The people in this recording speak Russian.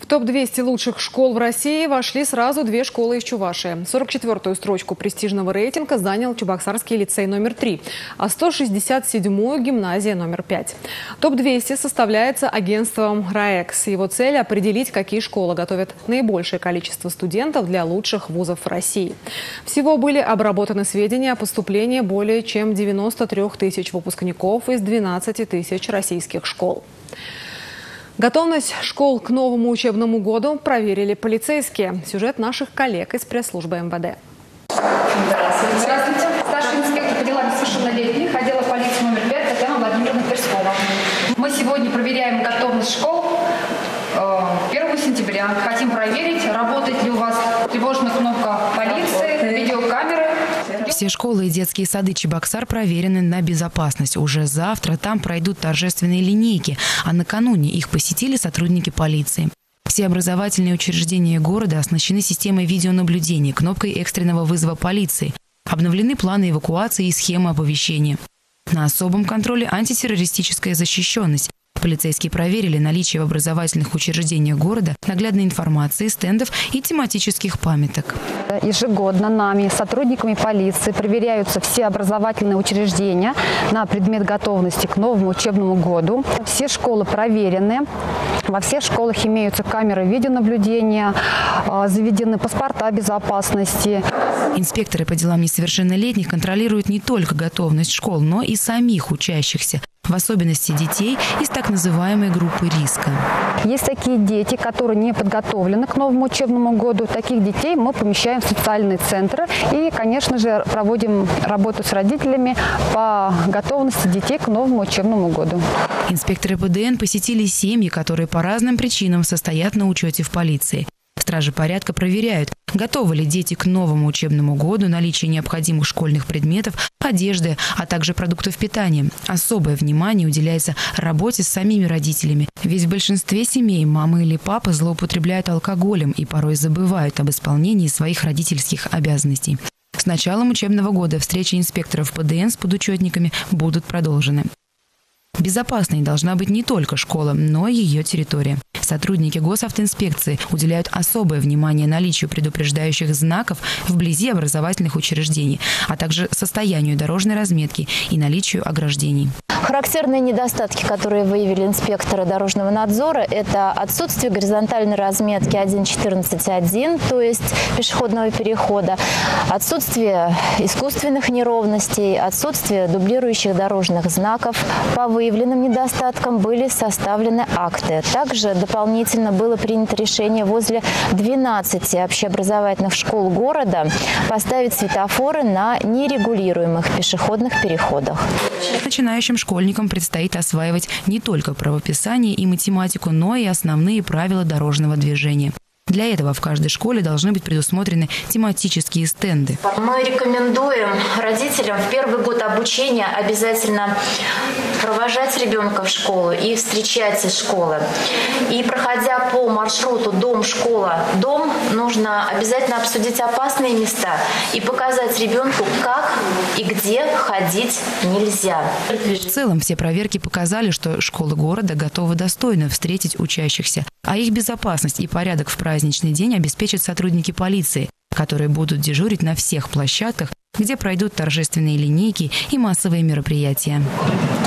топ-200 лучших школ в России вошли сразу две школы из Чувашии. 44-ю строчку престижного рейтинга занял Чебоксарский лицей номер 3, а 167-ю гимназия номер 5. Топ-200 составляется агентством РАЭКС. Его цель – определить, какие школы готовят наибольшее количество студентов для лучших вузов России. Всего были обработаны сведения о поступлении более чем 93 тысяч выпускников из 12 тысяч российских школ. Готовность школ к новому учебному году проверили полицейские. Сюжет наших коллег из пресс-службы МВД. Здравствуйте. Старший инспектор по делам несовершеннолетних отдела полиции номер 5 Татьяна Владимировна Перскова. Мы сегодня проверяем готовность школ 1 сентября. Хотим проверить, работает ли у вас тревожная кнопка полиции, видеокамеры. Все школы и детские сады Чебоксар проверены на безопасность. Уже завтра там пройдут торжественные линейки, а накануне их посетили сотрудники полиции. Все образовательные учреждения города оснащены системой видеонаблюдения, кнопкой экстренного вызова полиции. Обновлены планы эвакуации и схемы оповещения. На особом контроле антитеррористическая защищенность. Полицейские проверили наличие в образовательных учреждениях города наглядной информации, стендов и тематических памяток. Ежегодно нами, сотрудниками полиции, проверяются все образовательные учреждения на предмет готовности к новому учебному году. Все школы проверены. Во всех школах имеются камеры видеонаблюдения, заведены паспорта безопасности. Инспекторы по делам несовершеннолетних контролируют не только готовность школ, но и самих учащихся, в особенности детей из так называемой группы риска. Есть такие дети, которые не подготовлены к новому учебному году. Таких детей мы помещаем в социальные центры и, конечно же, проводим работу с родителями по готовности детей к новому учебному году. Инспекторы ПДН посетили семьи, которые по разным причинам состоят на учете в полиции. Стражи порядка проверяют, готовы ли дети к новому учебному году, наличие необходимых школьных предметов, одежды, а также продуктов питания. Особое внимание уделяется работе с самими родителями. Ведь в большинстве семей мама или папа злоупотребляют алкоголем и порой забывают об исполнении своих родительских обязанностей. С началом учебного года встречи инспекторов ПДН с подучетниками будут продолжены. Безопасной должна быть не только школа, но и ее территория. Сотрудники госавтоинспекции уделяют особое внимание наличию предупреждающих знаков вблизи образовательных учреждений, а также состоянию дорожной разметки и наличию ограждений. Характерные недостатки, которые выявили инспекторы дорожного надзора, это отсутствие горизонтальной разметки 1.14.1, то есть пешеходного перехода, отсутствие искусственных неровностей, отсутствие дублирующих дорожных знаков. По выявленным недостаткам были составлены акты. Также дополнительно было принято решение возле 12 общеобразовательных школ города поставить светофоры на нерегулируемых пешеходных переходах. Начинающим школьникам предстоит осваивать не только правописание и математику, но и основные правила дорожного движения. Для этого в каждой школе должны быть предусмотрены тематические стенды. Мы рекомендуем родителям в первый год обучения обязательно провожать ребенка в школу и встречать из школы. И проходя по маршруту дом-школа, дом, нужно обязательно обсудить опасные места и показать ребенку, как и где ходить нельзя. В целом все проверки показали, что школы города готовы достойно встретить учащихся, а их безопасность и порядок в праздничный день обеспечат сотрудники полиции, которые будут дежурить на всех площадках, где пройдут торжественные линейки и массовые мероприятия.